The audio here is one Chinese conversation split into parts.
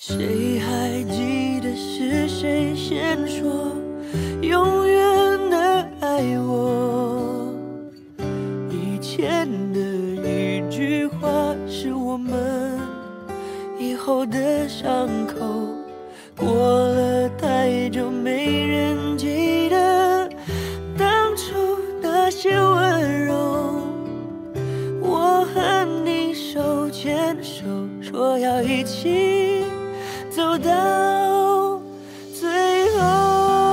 谁还记得是谁先说永远的爱我？以前的一句话是我们以后的伤口，过了太久没人记得当初那些温柔。我和你手牵手，说要一起走到最后。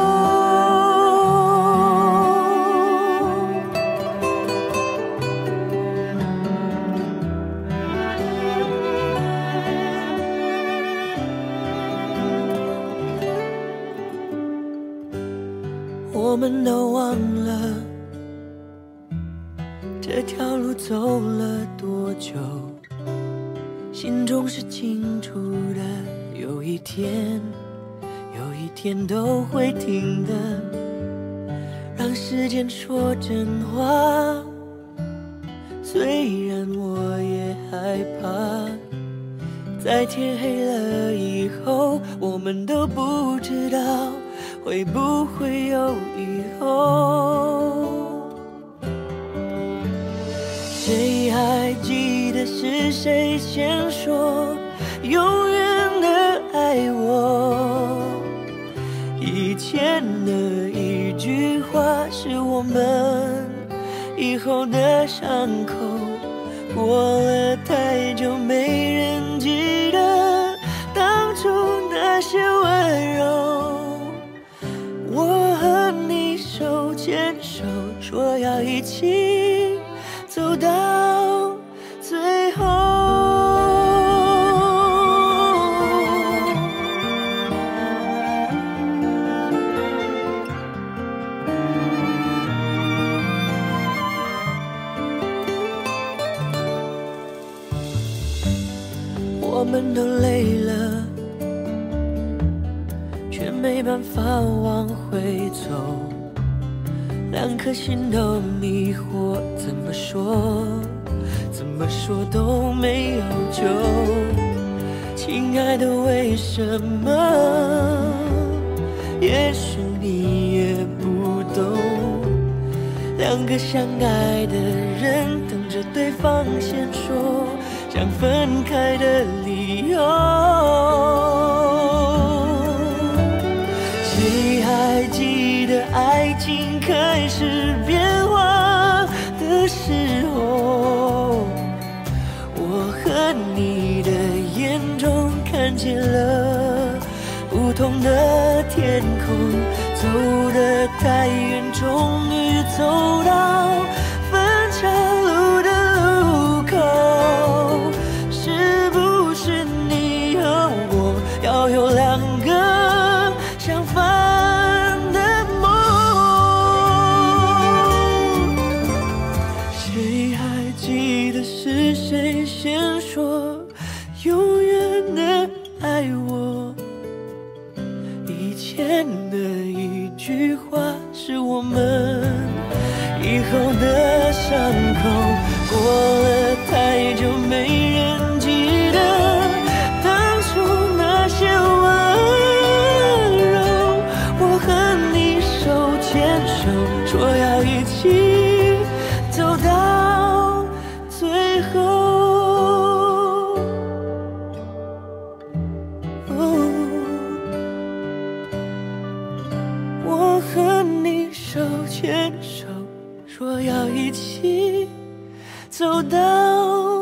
我们都忘了这条路走了多久，心中是清楚的，有一天都会停的。让时间说真话，虽然我也害怕，在天黑了以后，我们都不知道会不会有以后。谁还记得是谁先说永远的爱我？以前的一句话是我们以后的伤口，过了太久没人记得当初那些温柔。我和你手牵手，说要一起走到最后。我们都累了，却没办法往回走，两颗心都迷惑，怎么说都没有救。亲爱的，为什么？也许你也不懂，两个相爱的人等着对方先说想分开的理由。谁还记得爱情开始变化的时候，我和你的眼中看见了不同的天空，走得太远，终于走到分岔路的路口。是不是你和我要有两个相反的梦？谁还记得是谁先说永远的爱我？以前的一句话是我们以后的伤口，过了太久没人记得当初那些温柔。我和你手牵手，说要一起走到最后。我和你手牵手，说要一起走到